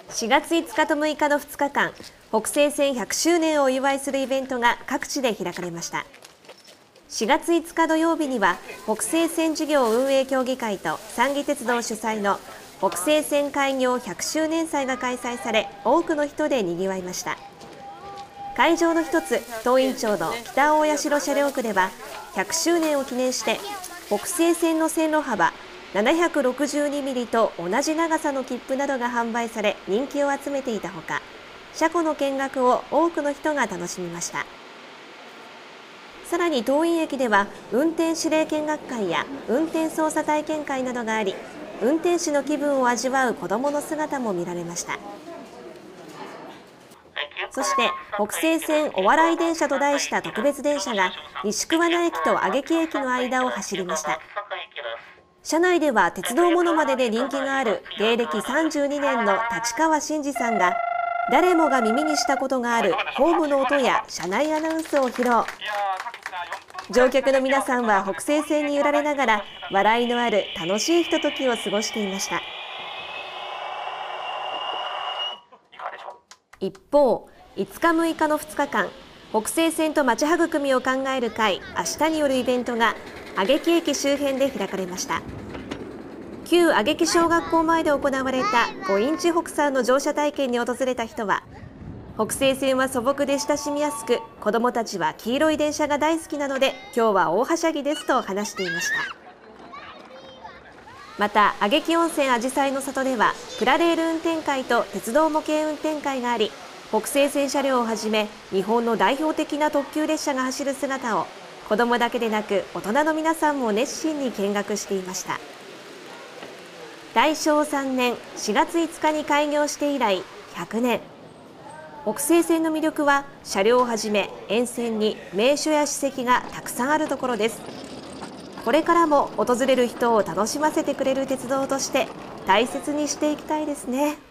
4月5日と6日の2日間、北西線100周年をお祝いするイベントが各地で開かれました。4月5日土曜日には、北西線事業運営協議会と三岐鉄道主催の北西線開業100周年祭が開催され、多くの人で賑わいました。会場の一つ、東院町の北大社車両区では、100周年を記念して、北西線の線路幅762ミリと同じ長さの切符などが販売され、人気を集めていたほか、車庫の見学を多くの人が楽しみました。さらに東院駅では、運転指令見学会や運転操作体験会などがあり、運転士の気分を味わう子どもの姿も見られました。そして北西線お笑い電車と題した特別電車が西桑名駅と揚木駅の間を走りました。車内では鉄道ものまねで人気がある芸歴32年の立川真二さんが、誰もが耳にしたことがあるホームの音や車内アナウンスを披露。乗客の皆さんは北西線に揺られながら笑いのある楽しいひとときを過ごしていました。一方、5日6日の2日間、北西線とまち育みを考える会明日によるイベントが揚木駅周辺で開かれました。旧揚木小学校前で行われた5インチ北さんの乗車体験に訪れた人は、北西線は素朴で親しみやすく、子どもたちは黄色い電車が大好きなので今日は大はしゃぎですと話していました。また揚木温泉あじさいの里ではプラレール運転会と鉄道模型運転会があり、北西線車両をはじめ日本の代表的な特急列車が走る姿を子どもだけでなく大人の皆さんも熱心に見学していました。大正3年4月5日に開業して以来100年。北西線の魅力は車両をはじめ沿線に名所や史跡がたくさんあるところです。これからも訪れる人を楽しませてくれる鉄道として大切にしていきたいですね。